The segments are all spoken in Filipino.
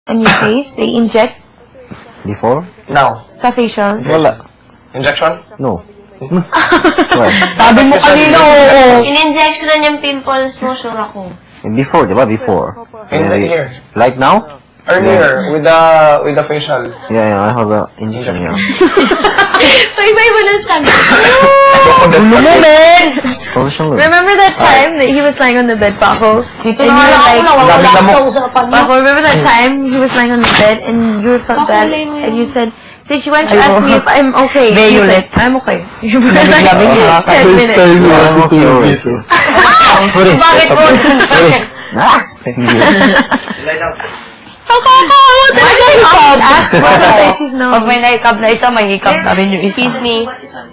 on your face? They inject Before? Now. sa facial? Wala. Injection? No. Sabi mo kanina, oo. In-injectionan yung pimples mo, sure ako. Before, diba? Before. Here. Like now? Earlier, with the facial. Yeah, I have the injection, yeah. May mo lang sabi. Gulo mo, Ben! Professional. Remember that time that he was lying on the bed, Paco? Dito And na you were lang like, ako, nawawala dami ako sa usapan niya. Paco, remember that time he was lying on the bed and you felt bad and you said, Stacey, why don't you ask me if I'm okay? May You ulit. said, I'm okay. Labing-labing ha. 10 minutes. Sorry. Bakit mo? Sorry. Ask mo sa Stacey's nose. Pag may na-hiccup na isa, may hiccup na rin yung isa. Excuse me.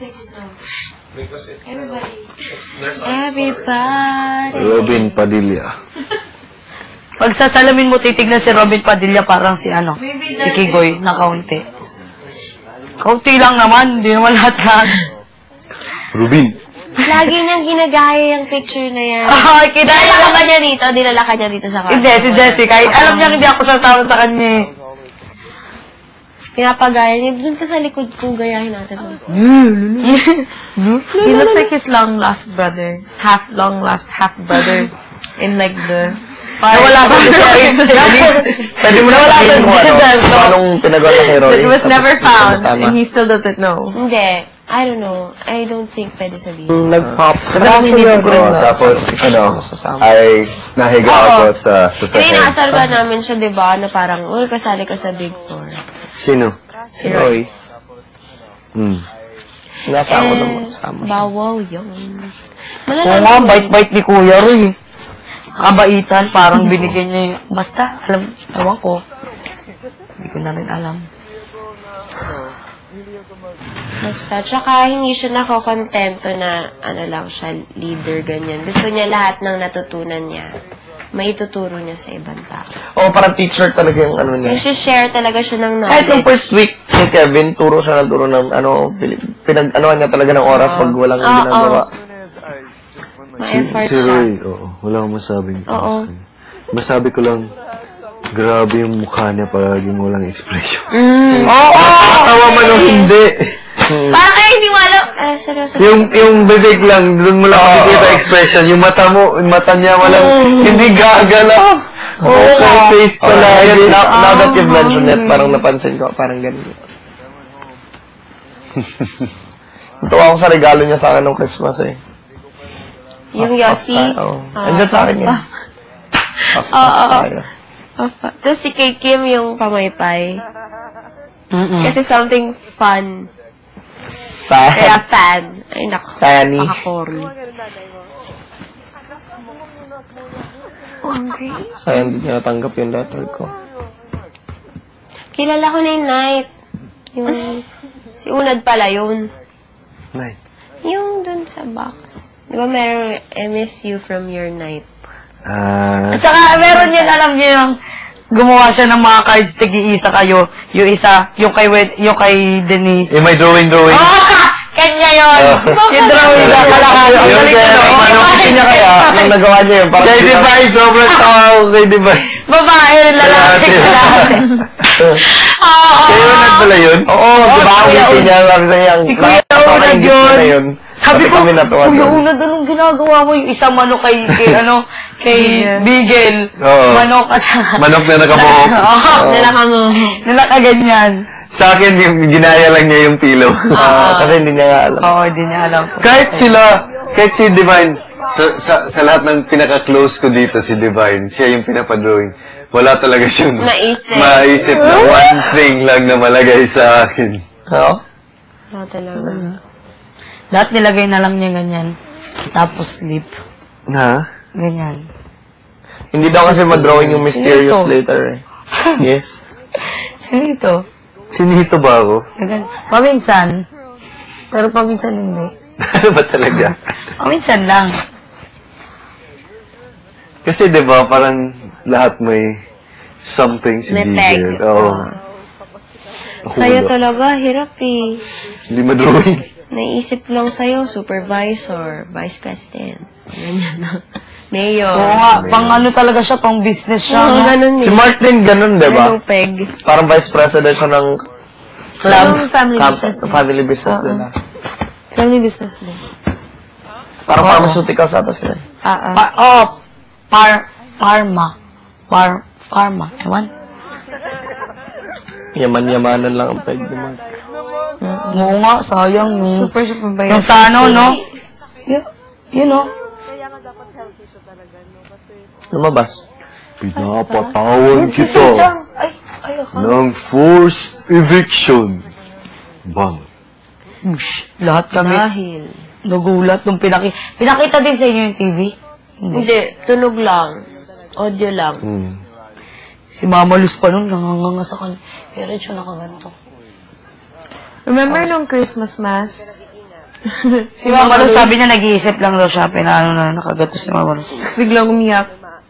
Everybody. Robin Padilla. Pag sa salamin mo titignan si Robin Padilla, parang si ano, si Kigoy na kaunti. Kaunti lang naman, hindi naman lahat. Rubin. Lagi niyang ginagaya yung picture na yan. Oh, dinala ka ba niya dito? Dinala ka niya dito sa kanya? Hindi, si Jessica. Alam niya hindi ako sasama sa kanya. Pinapagaya niya. Doon ka sa likod ko, gayahin natin. He looks like his long-lost brother. Half brother. In like the... Wala sa Pwede mo na wala kung anong pinagawa na kay Roy. It was never found. And he still doesn't know. Hindi. I don't know. I don't think pwede sabihin. Nag-pop. Tapos, ay nahiga ako sa Hindi, inaasar ka namin siya, di ba? Na parang, uy, kasali ka sa Big Four. Sino? Si Roy. Nasa ako naman. Bawal yun. Oo nga, bite-bite ni Kuya Roy. Sa kabaitan, parang binigyan niya yung... Basta, ewan ko. Hindi ko na rin alam. Basta, tsaka hindi siya nakokontento na ano lang siya, leader, ganyan. Gusto niya lahat ng natutunan niya, maituturo niya sa ibang tao. Oo, parang teacher talaga yung ano niya. Share talaga siya ng knowledge. Kahit yung first week ni Kevin, turo siya ng turo ng ano, pinag-anoan niya talaga ng oras pag walang ginagawa. Ma-effort Si siya. Roy, oo. Wala akong masabing. Oo. Masabi ko lang, grabe yung mukha niya palaging walang expression. Oo! Tawa man o hindi. Parang kayo hindi mo alam. Seryoso. Yung bibig lang, doon mo lang makikita expression. Yung mata niya walang, hindi gagalaw. Okay, face pala. Now that you've mentioned it, parang napansin ko, parang ganun. Natuwa ako sa regalo niya sa akin ng Christmas eh. Yung Yossi. Andyan sa akin yun. Tapos si Kay Kim yung pamaypay. Kasi something fun. Kaya fan. Ay, naku. Fanny. Nakakorny. Okay. Sayang hindi niya natanggap yung letter ko. Kilala ko na yung Night. Yung... Si Unad pala yun. Night. Yung dun sa box. Di ba meron I miss you from your night? At saka, meron yan, alam niyo yung gumawa siya ng mga cards, tigi-isa kayo. Yung isa, yung kay Denise. May drawing. Kanya yun! Yung drawing na kalahari. Ang galing na no? Yung kaya, yung nagawa niya yun. Kay Divine, sobrang tawa ko kay Divine. Babae, lalaki. Kayo nag pala yun? Oo, di ba ang wiki niya? Si Kuya Unad yun. Sabi ko, kami natuwa Kuya doon. Unad, anong ginagawa mo? Yung isang manok kay Bigel. Oo. Manok at saka. Manok na nakabuhok. Nilakaganyan. Sa akin, yung ginaya lang niya yung pillow. Kasi hindi niya nga alam. Oo, hindi niya alam. Kahit si Divine, sa lahat ng pinaka-close ko dito, si Divine, siya yung pinapadrawing. Wala talaga siyang maisip na one thing lang na malagay sa akin. Oo? Wala talaga. Lahat nilagay na lang niya ganyan. Tapos lip. Ha? Ganyan. Hindi daw kasi ma-drawing yung mysterious later eh. Yes. Sino ito? Sinito ba ako? Paminsan. Pero paminsan hindi. Ano ba talaga? Paminsan lang. Kasi diba, parang lahat may something si May Bigel. tag. Oo. Sa'yo talaga, hirap eh. Hindi ma-drawing. Naisip lang sa'yo, supervisor, vice president. Ganyan na. Mayor. Oo nga, pang ano talaga siya, pang business siya. Oo, no? ganun Si eh. Mark din ganun, di ba? Ganun peg. Parang vice president siya ng Anong family business? family business nila. Family business din. Parang pharmaceuticals ata sila. Pharma. Ewan? Yaman-yamanan lang ang peg ni Mark. Oo nga, sayang. Super bayad. Yung sa ano, no? You know? Lumabas. Pinapatawag kita Ay, ako. ng forced eviction. Bang. Lahat kami Dahil. nagulat nung pinakita din sa inyo yung TV. Hindi, tunog lang. Audio lang. Si Mama Luz pa nun, nanganganga sa kanya. Kaya rin siya nakaganto. Remember nung Christmas Mass? Si Mama Luz, sabi niya, nag-iisip lang daw siya, pinaano na nakagato si Mama Luz. Biglang umiyak.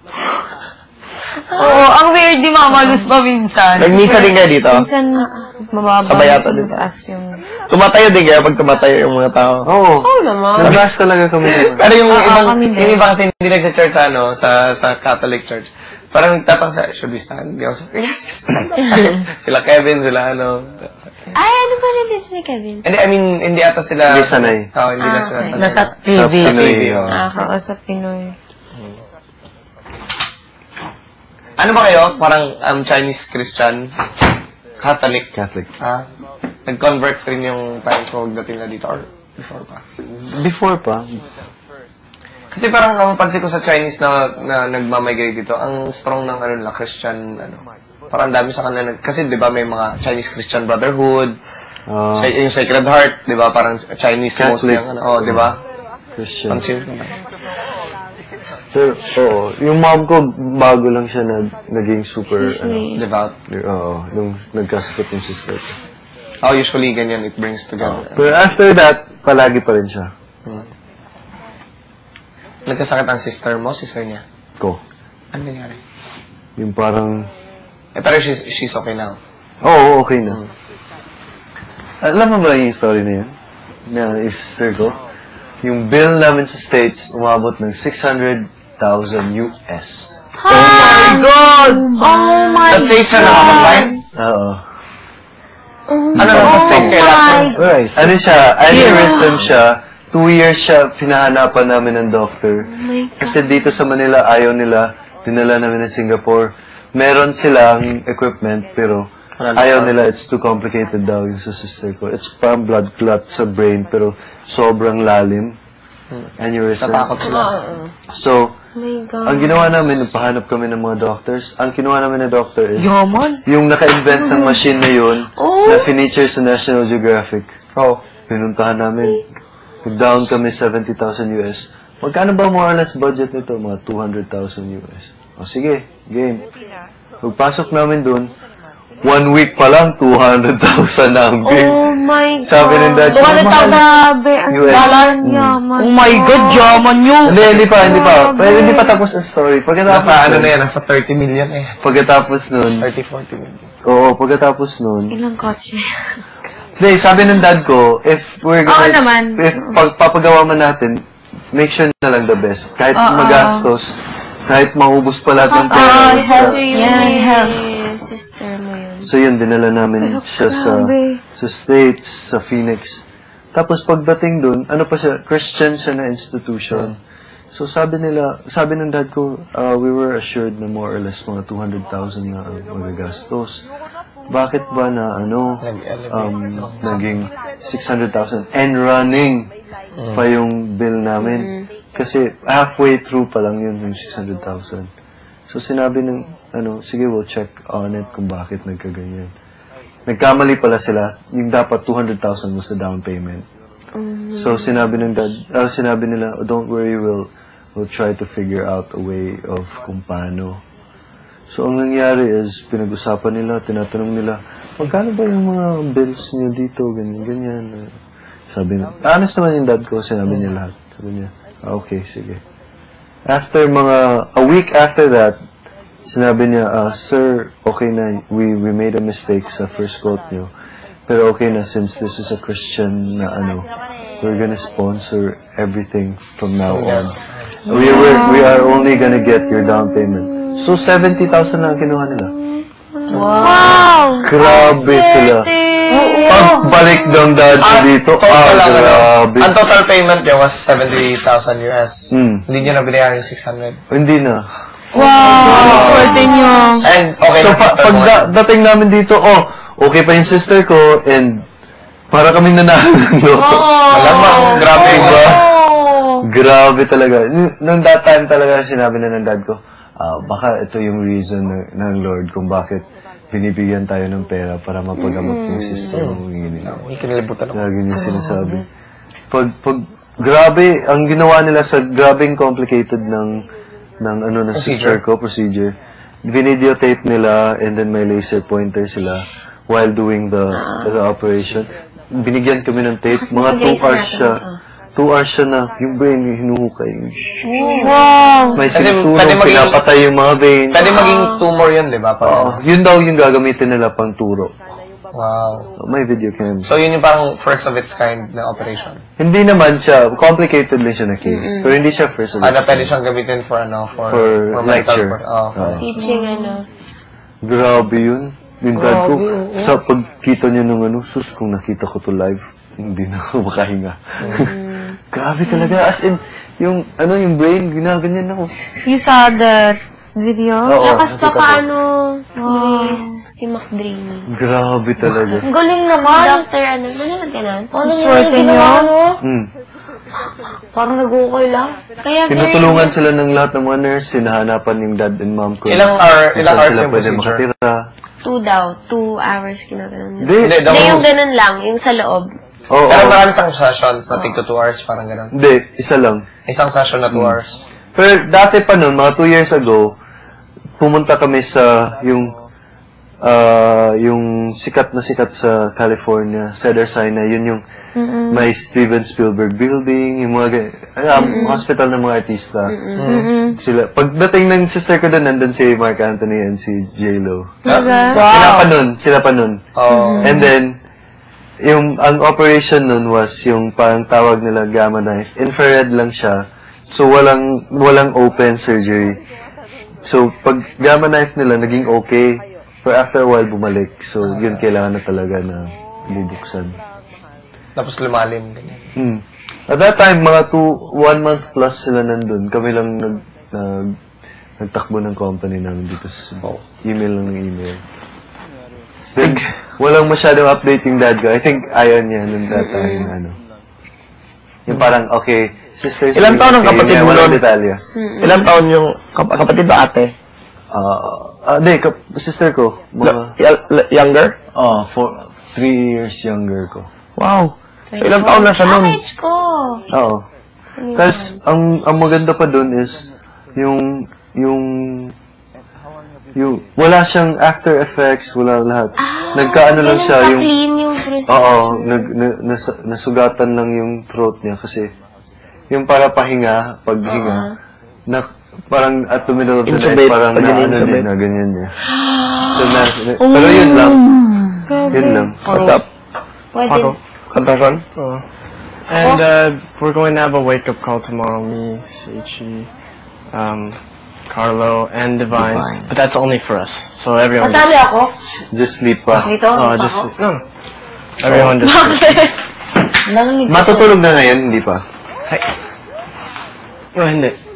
Oo, ang weird ni Mama Luz pa minsan. Nagmisa din kayo dito? Minsan, mababa. Sabay yata din. Mataas yung... Tumatayo din kayo pag tumatayo yung mga tao. Oo. Oo naman. Nag-blast talaga kami. Pero yung ibang, kami din. yung iba kasi hindi nagsa-church sa, ano, sa Catholic Church. Parang tapang sa, should we stand? Hindi ako sa, yes. Sila Kevin, sila ano. Ay, ano ba nandito ni Kevin? Hindi, I mean, hindi ata sila. Hindi sanay. Oo, hindi na sila sanay. Nasa Sa TV. Pinoy. oo. Oo, sa Pinoy. Ano ba kayo? Parang Chinese Christian? Catholic? Catholic. Nag-convert rin yung parents mo pagdating na dito or before pa? Before pa, Kasi parang ang pansin ko sa Chinese na nagmamigrate dito, ang strong ng ano nila, Christian, ano. Parang dami sa kanila. Kasi di ba may mga Chinese Christian Brotherhood, yung Sacred Heart, di ba? Parang Chinese mostly Catholic. ang ano. Di ba? Christian. Pansin ko ba? Pero, oo. Yung mom ko, bago lang siya naging super, Devout. oo, nung nagkasakot yung sister ko. Oh, usually ganyan, it brings together. Pero after that, palagi pa rin siya. Nagkasakit ang sister mo, sister niya. Ko. Ano nangyari? Yung parang, Pero she's okay now. oo, okay na. Alam mo ba yung story na yun? Na yung sister ko? Yung bill namin sa States, umabot ng $600,000 US. Sa States siya nakapag-buy? Oo. Ano na sa States kaya laptop? Right. Ano siya, aneurysm siya. 2 years siya, pinahanapan namin ng doctor. Kasi dito sa Manila, ayaw nila. Dinala namin ng Singapore. Meron silang equipment, pero ayaw nila. It's too complicated daw yung sa sister ko. It's parang blood clot sa brain, pero sobrang lalim. Aneurysm. Natakot sila. So, My God. ang ginawa namin, nagpahanap kami ng mga doctors. Ang kinuha namin ng doctor is, Yaman. yung naka-invent ng machine na yun, na finiture sa National Geographic. Oh. Pinuntahan namin. Nag-down kami 70,000 US. Magkano ba more or less budget nito? Mga 200,000 US. O sige, game. Pagpasok namin dun, 1 week pa lang, 200,000 na ang bill. Oh my God. Sabi ng dad, Grabe, ang US. dollar yaman. Oh my God, yaman yun. Hindi pa. Pero hindi pa tapos ang story. Pagkatapos Nasa ano nun, na yan, nasa 30 million eh. pagkatapos nun, 30-40 million. oo, pagkatapos nun, Ilang kotse? hindi, sabi ng dad ko, if we're gonna, Oo naman. if papagawa man natin, make sure na lang the best. Kahit magastos, kahit maubos pa lahat ng pera. Help. Yan, help. Sister mo yun. So yun, dinala namin siya sa States, sa Phoenix. Tapos pagdating dun, ano pa siya, Christian siya na institution. So sabi ng dad ko, we were assured na more or less mga 200,000 na ang magagastos. Bakit ba na naging 600,000 and running pa yung bill namin? Kasi halfway through pa lang yun yung 600,000. So sinabi ng sige, we'll check on it kung bakit nagkaganyan. Nagkamali pala sila, yung dapat 200,000 was the down payment. So sinabi nila, oh, don't worry, we'll try to figure out a way of kung paano. So ang nangyari is, pinag-usapan nila, tinatanong nila, magkano ba yung mga bills niyo dito, ganyan. Sabi niya, honest naman yung dad ko, sinabi niya lahat. Sabi niya, okay, sige. After a week after that, sinabi niya, sir, okay na, we made a mistake sa first quote niyo. Pero okay na, since this is a Christian na we're gonna sponsor everything from now on. We are only gonna get your down payment. So, 70,000 lang ang kinuha nila. Wow! Grabe sila. Pagbalik ng dad ko dito, grabe. Ang total payment niya was 70,000 US. Hindi niya na binayaran yung 600. Hindi na. Wow! Swerte nyo. And, okay, So, na sister mo. dating namin dito, okay pa yung sister ko, and para kaming nanalo. Malamang, grabe ba? Grabe talaga. Nung that time talaga, sinabi na ng dad ko, baka ito yung reason ng Lord kung bakit binibigyan tayo ng pera para mapagamot yung sister mo. Hindi kinilibutan ako. Lagi niya sinasabi. Grabe, ang ginawa nila sa grabing complicated ng sister ko, procedure. Videotape nila and then may laser pointer sila while doing the operation. Binigyan kami ng tape. Mga 2 hours siya. 2 hours siya na yung brain hinuhukay. Wow! May Kasi sinusunog, pwede maging- pinapatay yung mga veins. Pwede maging tumor yun, di ba? Yun daw yung gagamitin nila pang turo. Wow. May video cam. So, yun yung parang first of its kind na operation. Hindi naman siya, complicated lang siya na case. Pero hindi siya first of Na its pwede siyang gamitin for For lecture. Teaching Grabe yun. Yung dad ko, sa pagkita niya ng sus, kung nakita ko to live, hindi na ako makahinga. Grabe talaga. As in, yung brain, ginaganyan ako. You saw the video? Oo, Lakas pa nakita ko. paano si Mac Dreamy. Grabe talaga. Ang galing Si naman. Dr. Manood ka na? Ang swerte nyo. Parang nag-ukay lang. Kaya Tinutulungan sila ng lahat ng mga nurse, hinahanapan yung dad and mom ko. Ilang Kung saan hours sila yung pwede procedure? makatira. 2 daw. 2 hours kinaganon. Hindi. Hindi, yung ganun lang. Yung sa loob. Oo. Pero marami isang sessions na tig to 2 hours, parang gano'n. Hindi, isa lang. Isang session na 2 hours. Pero dati pa nun, mga 2 years ago, pumunta kami sa yung sikat na sikat sa California, Cedar Sinai, yun yung may Steven Spielberg building, yung mga hospital ng mga artista. Sila, pagdating ng sister ko doon, nandun si Mark Anthony and si J-Lo. Sila pa nun. And then, ang operation nun was yung parang tawag nila gamma knife. Infrared lang siya. So, walang open surgery. So, pag gamma knife nila, naging okay. Pero after a while, bumalik. So, yun kailangan na talaga na bubuksan. Tapos lumalim. Ganyan. At that time, mga 1 month plus sila nandun. Kami lang nagtakbo ng company namin dito sa Cebu. Email lang ng email. Then, walang masyadong update yung dad ko. I think ayaw niya nung that time, Yung parang, okay, sisters. Ilang taon ang kapatid mo walang nun? detalye. Ilang taon yung kapatid ba ate? Hindi, sister ko. Mga, Younger? 3 years younger ko. Wow. So ilang taon na siya nun? Age ko. Oo. Tapos, ang maganda pa dun is, yung wala siyang after effects, wala lahat. Nagkaano lang siya, yung, clean yung procedure. oo, nasugatan lang yung throat niya kasi, yung para paghinga, parang at the middle of the night, Intubate, parang intubate. na ganyan niya. So, pero yun lang. Yun lang. What's up? Pwede. Confession? And we're going to have a wake-up call tomorrow, me, Seichi, Carlo, and Divine. But that's only for us. So everyone Masali ako. Just sleep pa. Dito? everyone just Lang Matutulog na ngayon, hindi pa. hindi.